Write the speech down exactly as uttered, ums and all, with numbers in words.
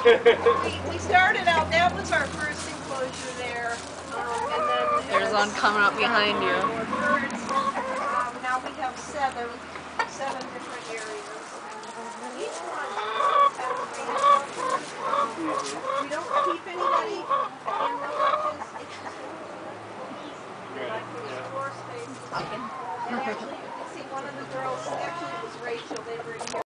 we, we started out, that was our first enclosure there. Um, and then There's one coming up behind you. Birds. Um, now we have seven, seven different areas. Each one has ranges. Um, we don't keep anybody in the hutches. It's just we like to explore spaces. And actually